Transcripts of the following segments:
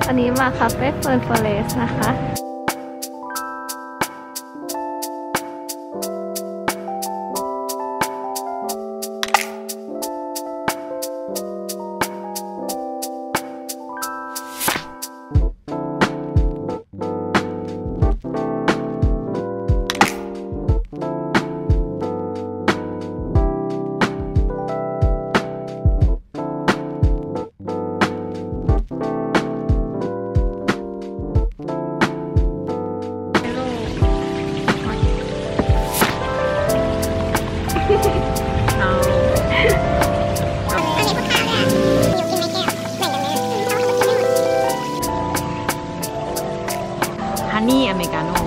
วันนี้มาคาเฟ่เฟิร์นฟอเรสต์นะคะฮันนี่อเมริกาโน่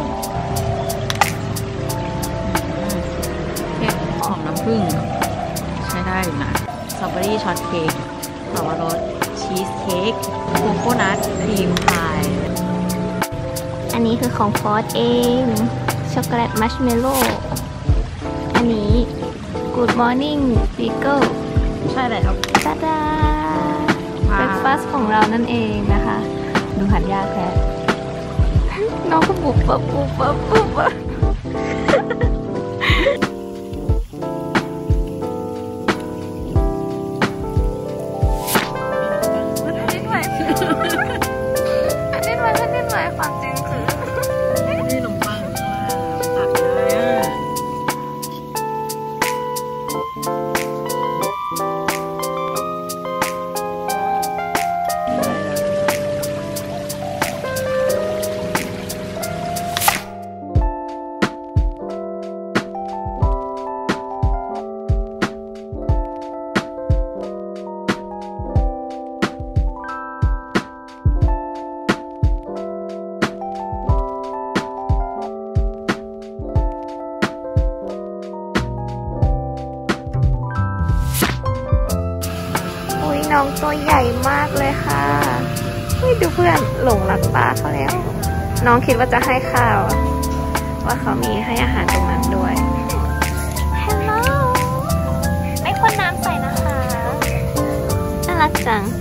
หอมน้ำผึ้งใช้ได้อยู่นะสตรอเบอรี่ช็อตเค้กสับปะรดชีสเค้กโคโคนัทครีมพายอันนี้คือของฟอสเองช็อกโกแลตมัชเมลโล่อันนี้ Good Morning Beagle ใช่แล้วตาดาเบรคฟาสต์ของเรานั่นเองนะคะดูหันยากแค่น้องก็บุบบับบุบบับบุบบับความจริงคือนี่ขนมปังตัดเลยน้องตัวใหญ่มากเลยค่ะดูเพื่อนหลงรักป้าเขาแล้วน้องคิดว่าจะให้ข้าวว่าเขามีให้อาหารตรงนั้นด้วยฮัลโหลไม่พ่นน้ำใส่นะคะน่ารักจัง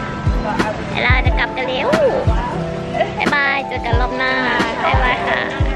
เราจะกลับกันแล้วบ๊ายบายเจอกันรอบหน้าบ๊ายบายค่ะ